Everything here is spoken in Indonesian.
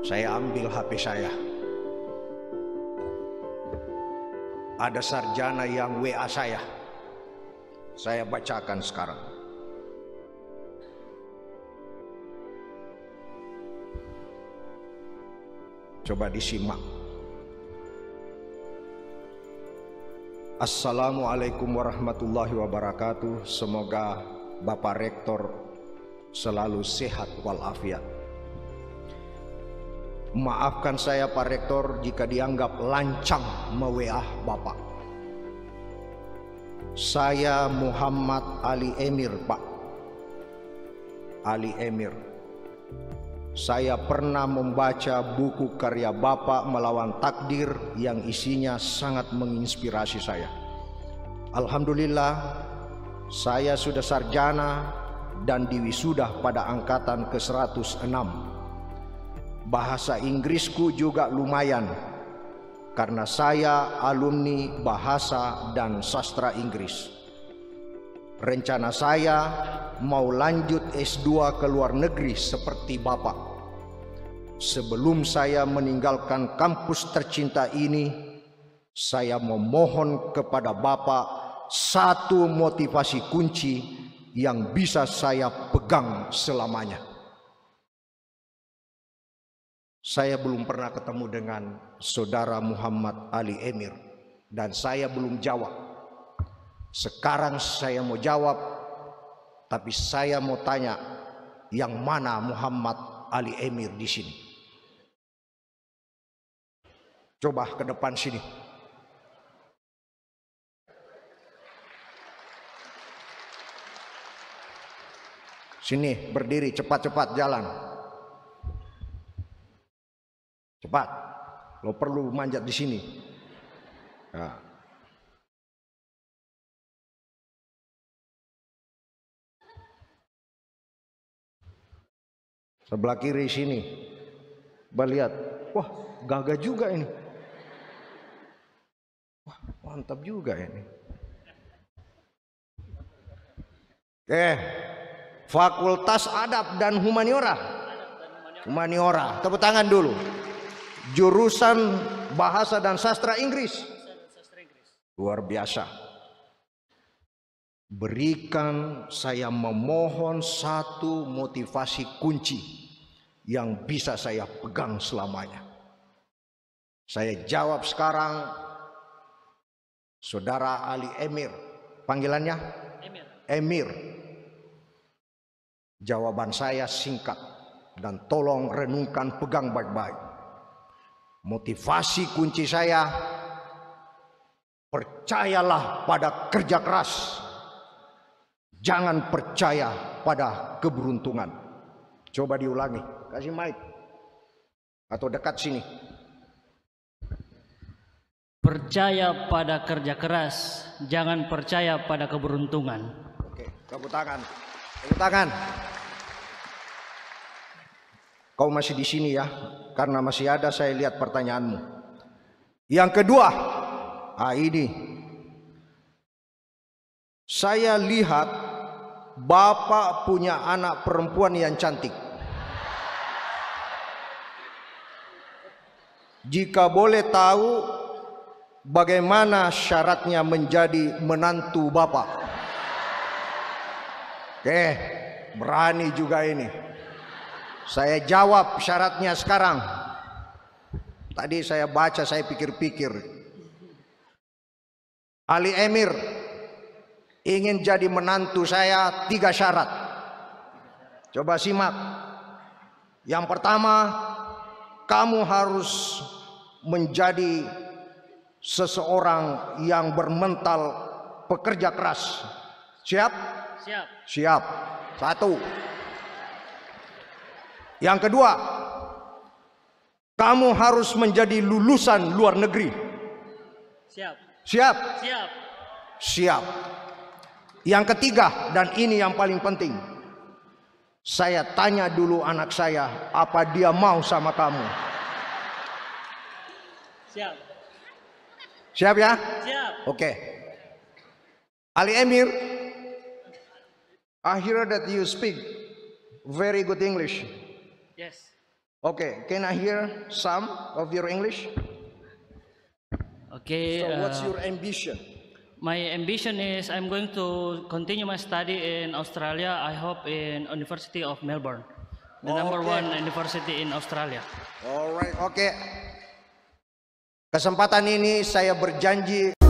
Saya ambil HP saya. Ada sarjana yang WA saya. Saya bacakan sekarang. Coba disimak. Assalamualaikum warahmatullahi wabarakatuh. Semoga Bapak Rektor selalu sehat walafiat. Maafkan saya Pak Rektor jika dianggap lancang me-WA Bapak. Saya Muhammad Ali Emir, Pak. Ali Emir. Saya pernah membaca buku karya Bapak Melawan Takdir yang isinya sangat menginspirasi saya. Alhamdulillah, saya sudah sarjana dan diwisuda pada angkatan ke-106. Bahasa Inggrisku juga lumayan karena saya alumni bahasa dan sastra Inggris. Rencana saya mau lanjut S2 ke luar negeri seperti Bapak. Sebelum saya meninggalkan kampus tercinta ini, saya memohon kepada Bapak satu motivasi kunci yang bisa saya pegang selamanya. Saya belum pernah ketemu dengan saudara Muhammad Ali Emir dan saya belum jawab. Sekarang saya mau jawab, tapi saya mau tanya, yang mana Muhammad Ali Emir di sini? Coba ke depan sini. Sini, berdiri, cepat-cepat jalan. Cepat, lo perlu manjat di sini. Nah. Sebelah kiri sini. Lihat, wah gagah juga ini. Wah mantap juga ini. Oke, Fakultas Adab dan Humaniora. Humaniora, tepuk tangan dulu. Jurusan Bahasa dan Sastra Inggris. Luar biasa. Berikan saya memohon satu motivasi kunci yang bisa saya pegang selamanya. Saya jawab sekarang, Saudara Ali Emir. Panggilannya? Emir. Emir. Jawaban saya singkat dan tolong renungkan, pegang baik-baik. Motivasi kunci saya, percayalah pada kerja keras. Jangan percaya pada keberuntungan. Coba diulangi, kasih mic atau dekat sini. Percaya pada kerja keras, jangan percaya pada keberuntungan. Oke, tepuk tangan. Tepuk tangan. Kau masih di sini ya, karena masih ada saya lihat pertanyaanmu. Yang kedua, ini. Saya lihat Bapak punya anak perempuan yang cantik. Jika boleh tahu, bagaimana syaratnya menjadi menantu Bapak? Oke, berani juga ini. Saya jawab syaratnya sekarang. Tadi saya baca, saya pikir-pikir. Ali Emir ingin jadi menantu saya 3 syarat. Coba simak. Yang pertama, kamu harus menjadi seseorang yang bermental pekerja keras. Siap? Siap. Siap. 1. Yang kedua, kamu harus menjadi lulusan luar negeri. Siap. Siap? Siap. Siap. Yang ketiga, dan ini yang paling penting, saya tanya dulu anak saya, apa dia mau sama kamu? Siap. Siap ya? Siap. Oke. Ali Emir, I hear that you speak very good English. Yes. Okay, can I hear some of your English? Okay. So what's your ambition? My ambition is I'm going to continue my study in Australia. I hope in University of Melbourne, the number Okay. 1 university in Australia. Alright, okay. Kesempatan ini saya berjanji